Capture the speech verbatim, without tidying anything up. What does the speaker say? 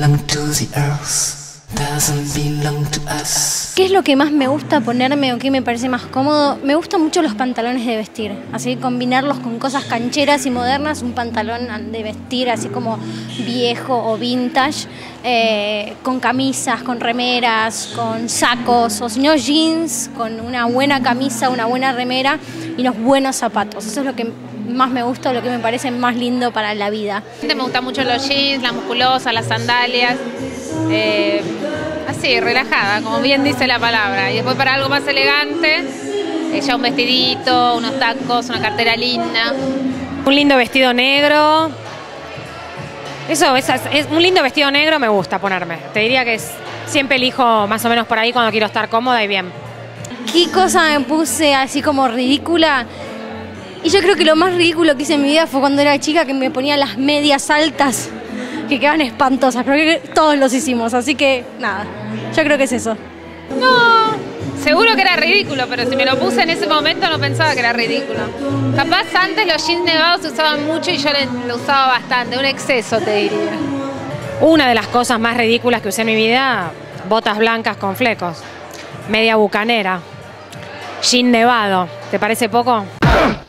belong to the earth. Doesn't belong to us. ¿Qué es lo que más me gusta ponerme o qué me parece más cómodo? Me gustan mucho los pantalones de vestir, así combinarlos con cosas cancheras y modernas, un pantalón de vestir así como viejo o vintage, eh, con camisas, con remeras, con sacos, o si no jeans, con una buena camisa, una buena remera y unos buenos zapatos. Eso es lo que más me gusta, lo que me parece más lindo para la vida. Me gustan mucho los jeans, las musculosas, las sandalias. Eh, así, relajada, como bien dice la palabra. Y después para algo más elegante, eh, ya un vestidito, unos tacos, una cartera linda. Un lindo vestido negro. Eso, es, es un lindo vestido negro me gusta ponerme. Te diría que es, siempre elijo más o menos por ahí cuando quiero estar cómoda y bien. ¿Qué cosa me puse así como ridícula? Y yo creo que lo más ridículo que hice en mi vida fue cuando era chica, que me ponía las medias altas, que quedaban espantosas, pero que todos los hicimos, así que nada, yo creo que es eso. No, seguro que era ridículo, pero si me lo puse en ese momento no pensaba que era ridículo. Capaz antes los jeans nevados se usaban mucho y yo lo usaba bastante, un exceso te diría. Una de las cosas más ridículas que usé en mi vida, botas blancas con flecos, media bucanera, jean nevado, ¿te parece poco?